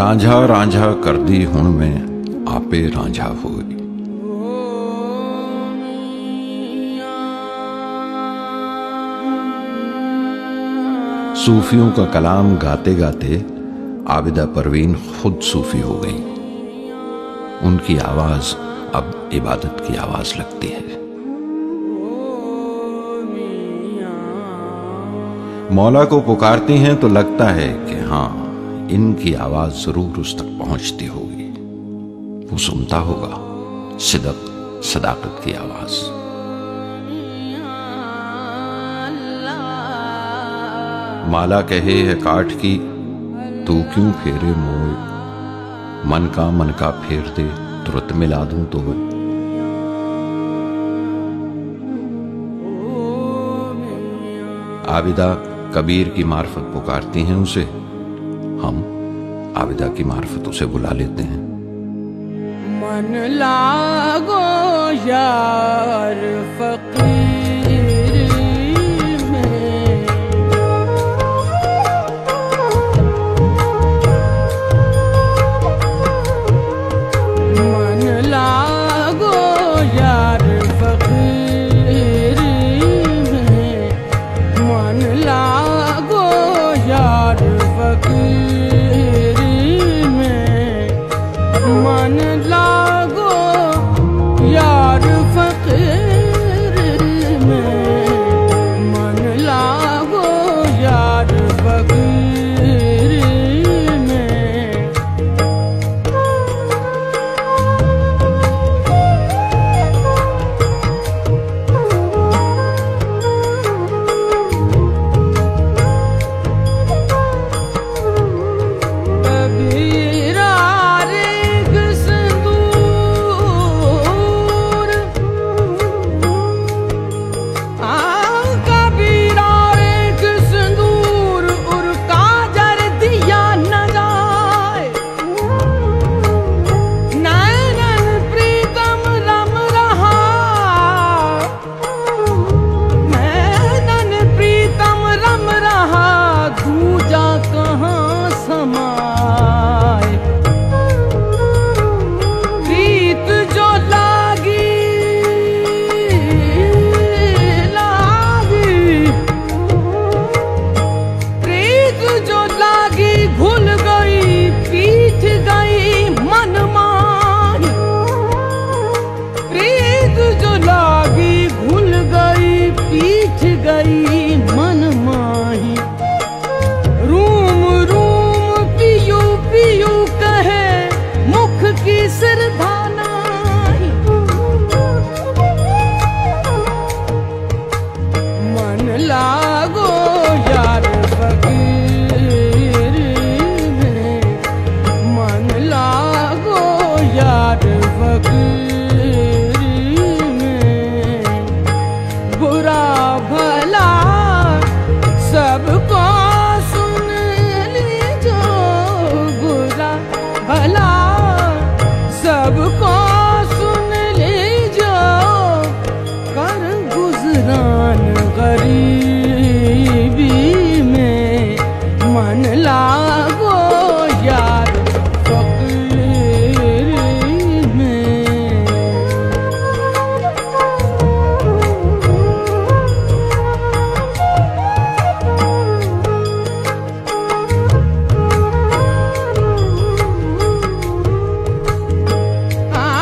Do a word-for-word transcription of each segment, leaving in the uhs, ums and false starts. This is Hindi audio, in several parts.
रांझा रांझा कर दी हुण में आपे रांझा होई। सूफियों का कलाम गाते गाते आबिदा परवीन खुद सूफी हो गई। उनकी आवाज अब इबादत की आवाज लगती है। मौला को पुकारती हैं तो लगता है कि हाँ, इनकी आवाज जरूर उस तक पहुंचती होगी। वो सुनता होगा सिदक सदाकत की आवाज। माला कहे है काठ की, तू क्यों फेरे मोड़, मन का मन का फेर दे तुरंत मिला दूं तो। आबिदा कबीर की मार्फत पुकारती हैं उसे, हम आबिदा की मार्फत उसे बुला लेते हैं। मन लागो यार फकीर में, मन लागो यार फकीर में, मन लागो यार फकीर में, मन लागो यार फकीर में, मन लागो यार फकीर में। कबीरा रेग सिंदूर, आ कबीरा रेग सिंदूर उर काजर दिया न जाए, नैनन प्रीतम रम रहा, नैनन प्रीतम रम रहा, दूजा कहाँ समाए। प्रीत जो लागी लागी, प्रीत जो लागी भूल गई, पीठ गई मन माही। प्रीत जो लागी भूल गई, पीठ गई मन माही। रूम रूम पियू पियू कहे, मुख की सिरधाना। मन लागो यार फकीर में, मन लागो यार फकीर में। बुरा भला सबको सुन लीजो, बुरा भला सबको सुन लीजो, कर गुजरान गरीबी में। मन लागो यार फकीर में। आ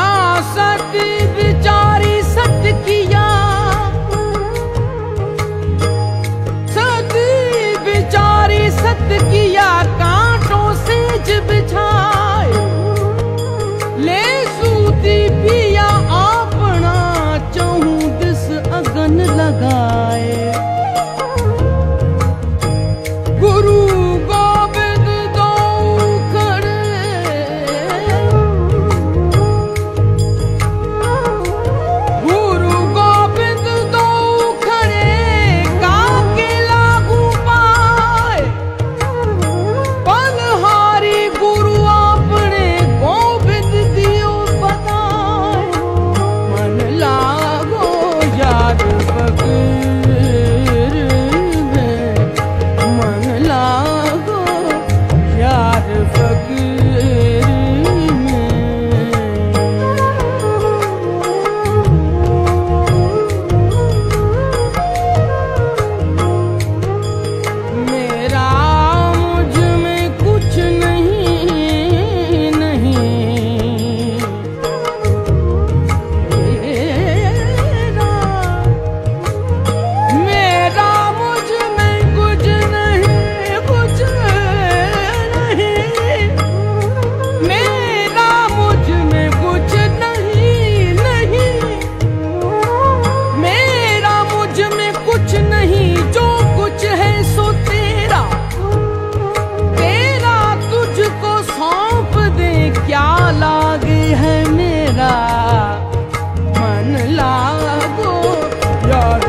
मेरा मन लागो यार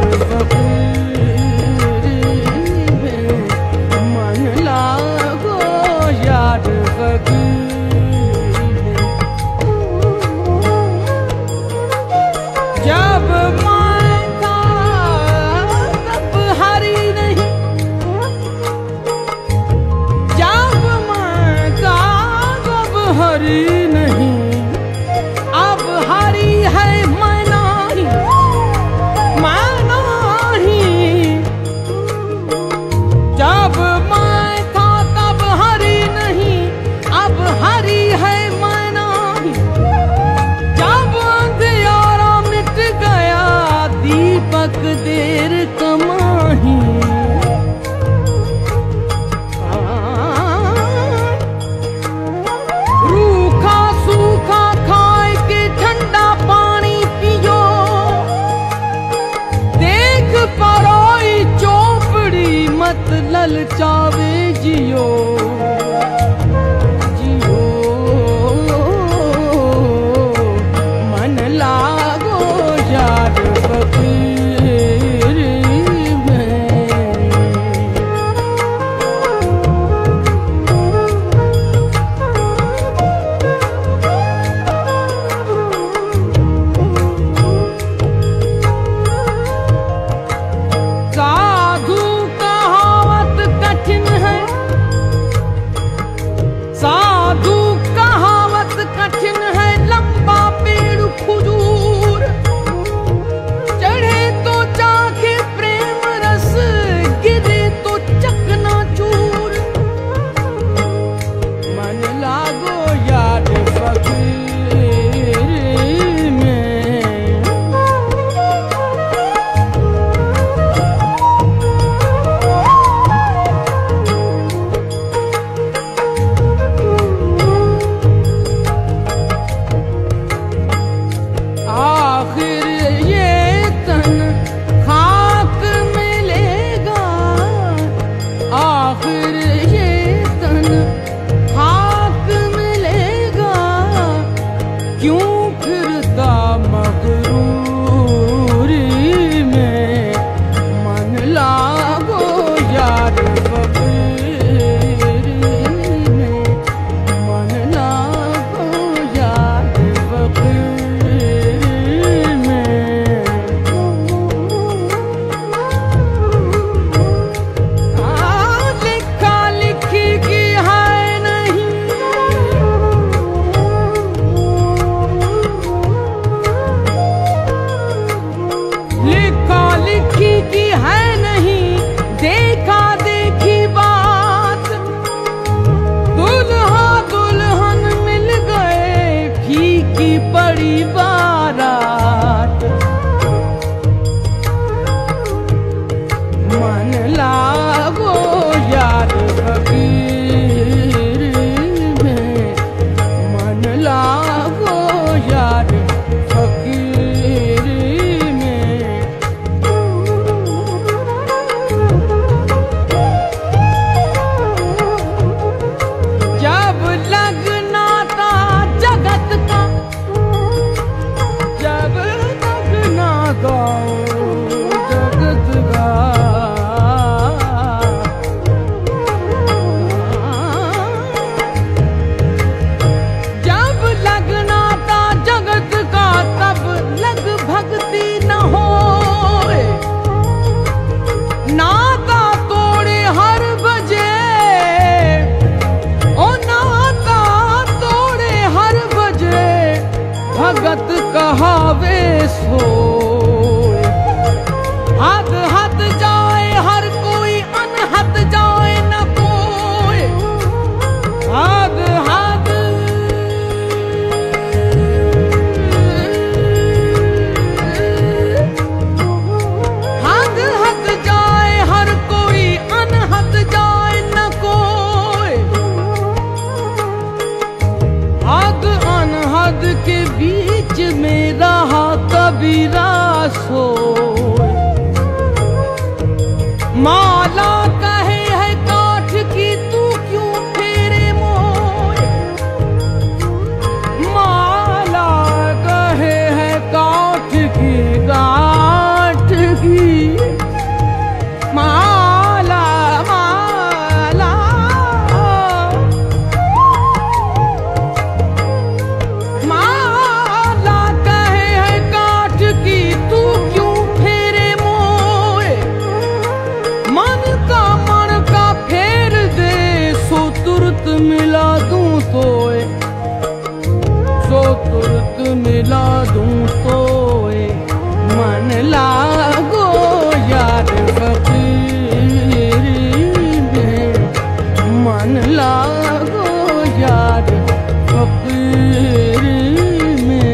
फकीर में, मन लागो यार फकीर में। जब मैं था तब हरी नहीं, जब मैं था तब हरी नहीं, अब हरी है मैं नहीं, मैं नहीं। जब मैं था तब हरी नहीं, अब हरी है मैं नहीं। जब अंधियारा मिट गया दीपक देर कमाही, रूखा सूखा खाए के ठंडा पानी पियो, देख परोई चौपड़ी मत ललचावे जियो, जियो मन लागो यार फकीर में। साधु कहावत कठिन है, साधु कहावत कठिन है, लंबा पेड़ खजूर, चढ़े तो चाखे प्रेम रस, गिरे तो चकनाचूर। मन लागो यार फकीर में, आखिर ये तन खाक मिलेगा, आखिर ये तन खाक मिलेगा, क्यों फिरता मगरूरी में। मन लागो यार फकीर में, मन लागो यार फकीर में। आ, लिखा लिखी की है नहीं, लिखा लिखी की है नहीं, देखा देखी बात। दुल्हा दुल्हन मिल गए फीकी पड़ी बारात। मन लागो यार फकीर में, मन लागो यार फकीर में। जब लगना था जगत का, जब लगना गाओ जगत का, जब लगना था जगत का, तब लग भक्ति न होए, नाता तोड़े हर बजे, ओ नाता तोड़े हर बजे, भगत कहावे सोए। हद हद जाए हर कोई, अनहद जाए न कोई, हद हद हद हद जाए हर कोई, अनहद जाए न कोई। हद अनहद के बीच में रहा कबीरा सोए। माला कहे है काठ की, तू क्यों फेरे मोए। माला मुफ्त मिला दूं तो ए मन लागो यार फकीरी में, मन लागो यार फकीरी में।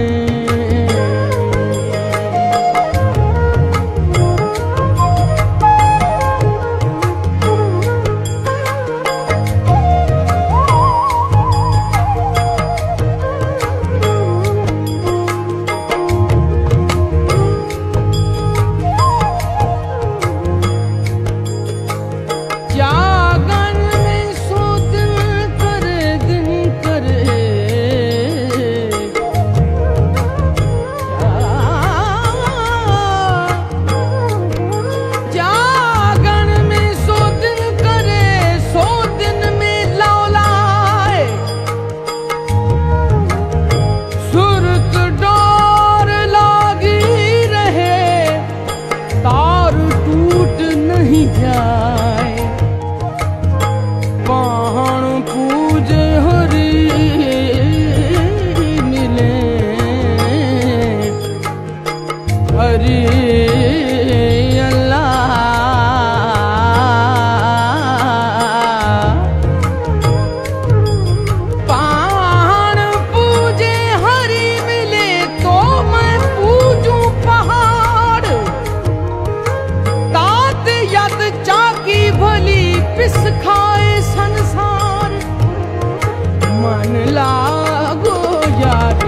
मन लागो यार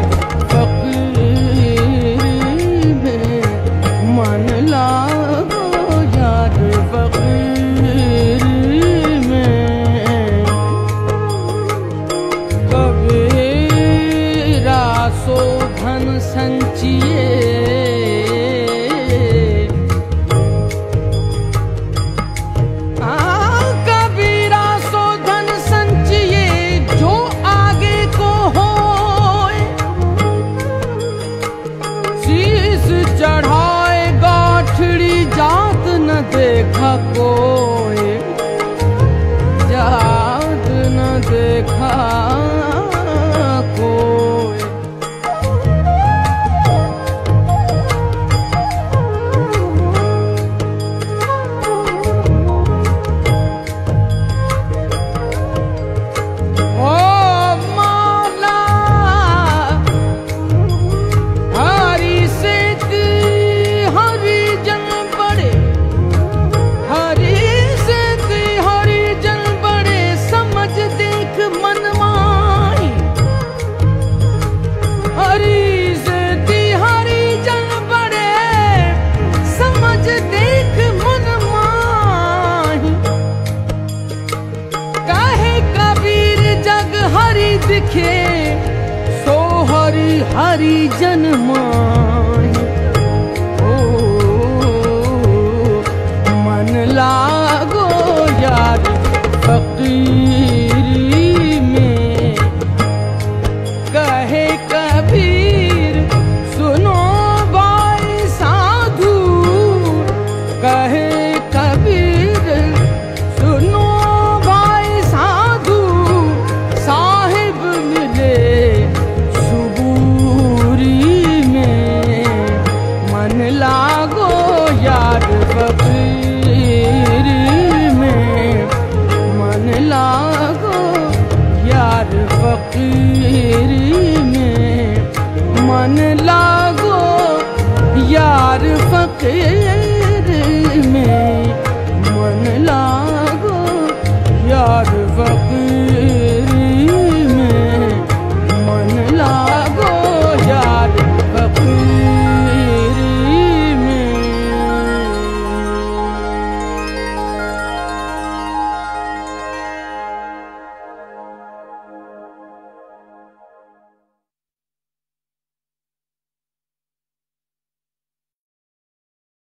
फकीरी में, मन लागो यार फकीरी में। कबीरा सो धन संचिए, चढ़ाए गाठड़ी जात न देखा कोई, जात न देखा कोई। ओ मौला हरि से दिखे सो हरि हरि जन माही। ओ मन लागो यार फकीरी में, कहे कबीर सुनो भाई साधु, कहे कबीर सुनो भाई साधु, साहिब मिले सुबूरी में, मन लागो यार फकीरी में, मन लागो यार फकीरी में, मन लागो यार फकीरी।